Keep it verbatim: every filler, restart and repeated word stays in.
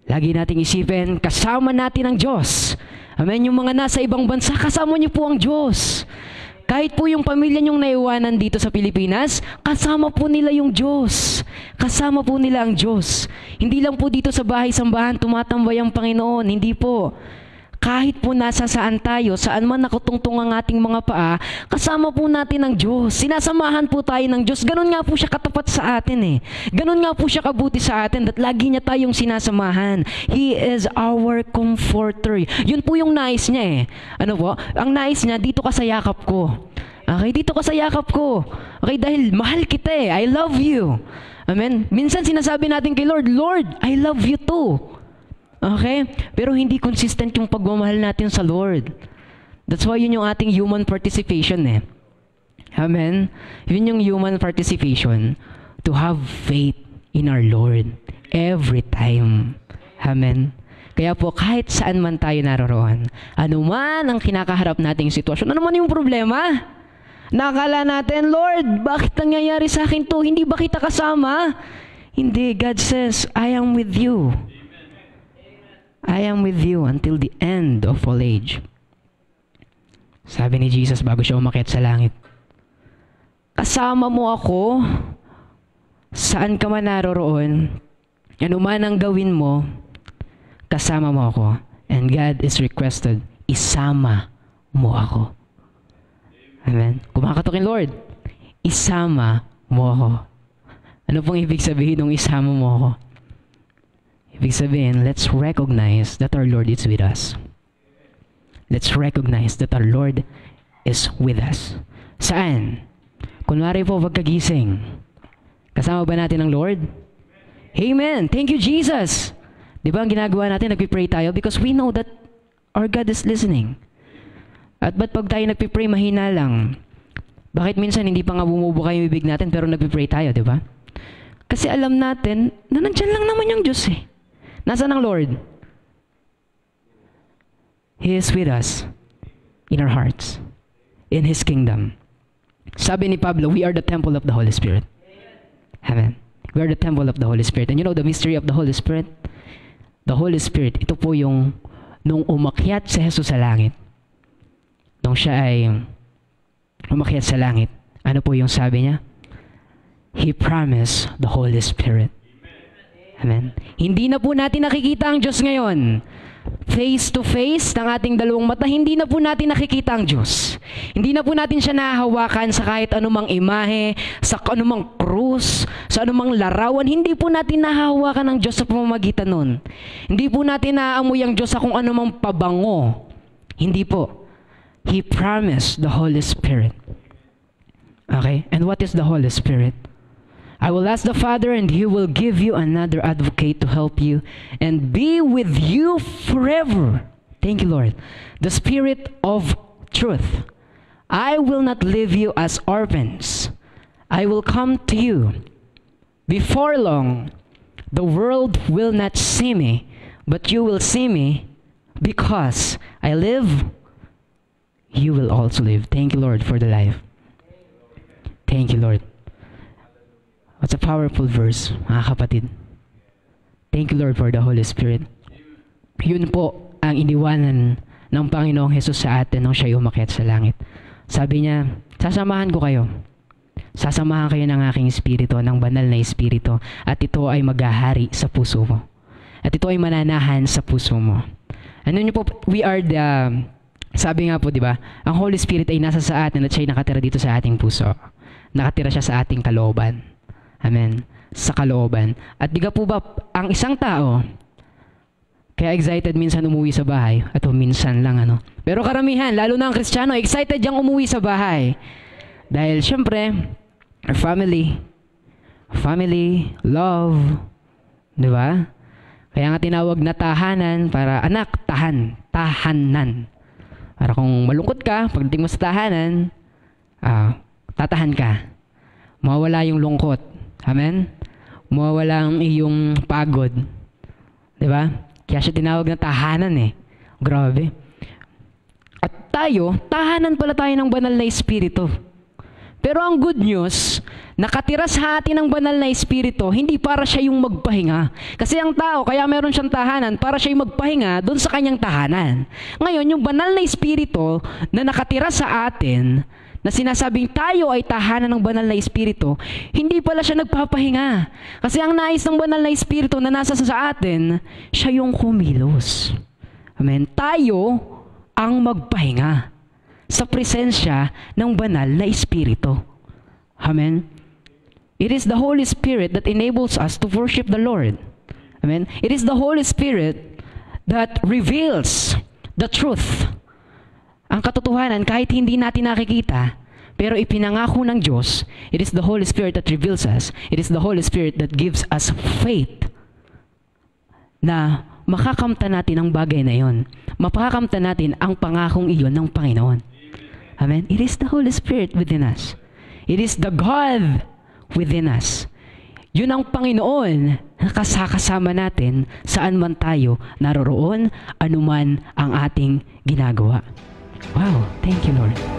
Lagi nating isipin, kasama natin ang Diyos. Amen. Yung mga nasa ibang bansa, kasama niyo po ang Diyos. Kahit po yung pamilya niyong naiwanan dito sa Pilipinas, kasama po nila yung Diyos. Kasama po nila ang Diyos. Hindi lang po dito sa bahay-sambahan tumatambay ang Panginoon. Hindi po. Kahit po nasa saan tayo, saan man nakatungtong ang ating mga paa, kasama po natin ang Diyos. Sinasamahan po tayo ng Diyos. Ganon nga po siya katapat sa atin eh. Ganon nga po siya kabuti sa atin that lagi niya tayong sinasamahan. He is our comforter. Yun po yung nais niya eh. Ano po? Ang nais niya, dito ka sa yakap ko. Okay, dito ka sa yakap ko. Okay, dahil mahal kita eh. I love you. Amen? Minsan sinasabi natin kay Lord, Lord, I love you too. Okay? Pero hindi consistent yung pagmamahal natin sa Lord. That's why yun yung ating human participation eh. Amen? Yun yung human participation to have faith in our Lord every time. Amen? Kaya po kahit saan man tayo naroroon, ano man ang kinakaharap nating sitwasyon, ano man yung problema, nakakala natin, Lord, bakit nangyayari sa akin to? Hindi ba kita kasama? Hindi. God says, I am with you. I am with you until the end of all age. Sabi ni Jesus bago siya umakyat sa langit, kasama mo ako saan ka man naroroon, ano man ang gawin mo, kasama mo ako. And God is requested, isama mo ako. Amen? Kumakatokin Lord, isama mo ako. Ano pong ibig sabihin ng isama mo ako? Ibig sabihin, let's recognize that our Lord is with us. Let's recognize that our Lord is with us. Saan? Kunwari po, pagkagising. Kasama ba natin ang Lord? Amen! Thank you, Jesus! Di ba ang ginagawa natin, nagpipray tayo because we know that our God is listening. At ba't pag tayo nagpipray, mahina lang? Bakit minsan hindi pa nga bumubuka yung bibig natin pero nagpipray tayo, di ba? Kasi alam natin na nandyan lang naman yung Diyos eh. Nasaan ang Lord? He is with us in our hearts, in His kingdom. Sabi ni Pablo, we are the temple of the Holy Spirit. Amen. We are the temple of the Holy Spirit. And you know the mystery of the Holy Spirit? The Holy Spirit, ito po yung nung umakyat si Jesus sa langit. Nung siya ay umakyat sa langit, ano po yung sabi niya? He promised the Holy Spirit. Amen. Hindi na po natin nakikita ang Diyos ngayon. Face to face ng ating dalawang mata, hindi na po natin nakikita ang Diyos. Hindi na po natin siya nahahawakan sa kahit anumang imahe, sa anumang krus, sa anumang larawan. Hindi po natin nahahawakan ang Diyos sa pamamagitan nun. Hindi po natin naaamoy ang Diyos sa kung anumang pabango. Hindi po. He promised the Holy Spirit. Okay? And what is the Holy Spirit? I will ask the Father and He will give you another advocate to help you and be with you forever. Thank you, Lord. The Spirit of truth. I will not leave you as orphans. I will come to you. Before long, the world will not see me, but you will see me because I live, you will also live. Thank you, Lord, for the life. Thank you, Lord. What's a powerful verse, mga kapatid. Thank you, Lord, for the Holy Spirit. Yun po ang iniwanan ng Panginoong Jesus sa atin nung siya umakyat sa langit. Sabi niya, sasamahan ko kayo. Sasamahan kayo ng aking espiritu, ng banal na espiritu, at ito ay maghahari sa puso mo. At ito ay mananahan sa puso mo. Ano niyo po, we are the, sabi nga po, di ba, ang Holy Spirit ay nasa sa atin at siya ay nakatira dito sa ating puso. Nakatira siya sa ating kalooban. Amen. Sa kalooban. At di ka po ba, ang isang tao, kaya excited minsan umuwi sa bahay, at minsan lang ano. Pero karamihan, lalo na ang Kristiyano, excited yang umuwi sa bahay. Dahil syempre, our family, family, love, di ba? Kaya nga tinawag na tahanan para, anak, tahan, tahanan. Para kung malungkot ka, pagdating mo sa tahanan, ah, tatahan ka. Mawawala yung lungkot. Amen? Mawawala ang iyong pagod. Diba? Kaya siya tinawag na tahanan eh. Grabe. At tayo, tahanan pala tayo ng banal na espiritu. Pero ang good news, nakatira sa atin ang banal na Espiritu, hindi para siya yung magpahinga. Kasi ang tao, kaya meron siyang tahanan, para siya yung magpahinga doon sa kanyang tahanan. Ngayon, yung banal na Espiritu na nakatira sa atin, na sinasabing tayo ay tahanan ng banal na Espiritu, hindi pala siya nagpapahinga. Kasi ang nais ng banal na Espiritu na nasa sa atin, siya yung kumilos. Amen. Tayo ang magpahinga sa presensya ng banal na Espiritu. Amen. It is the Holy Spirit that enables us to worship the Lord. Amen. It is the Holy Spirit that reveals the truth. Ang katotohanan, kahit hindi natin nakikita, pero ipinangako ng Diyos, it is the Holy Spirit that reveals us. It is the Holy Spirit that gives us faith na makakamta natin ang bagay na yon. Mapakakamta natin ang pangakong iyon ng Panginoon. Amen. It is the Holy Spirit within us. It is the God within us. Yun ang Panginoon na kasakasama natin saan man tayo naroroon, anuman ang ating ginagawa. Wow, thank you, Lord.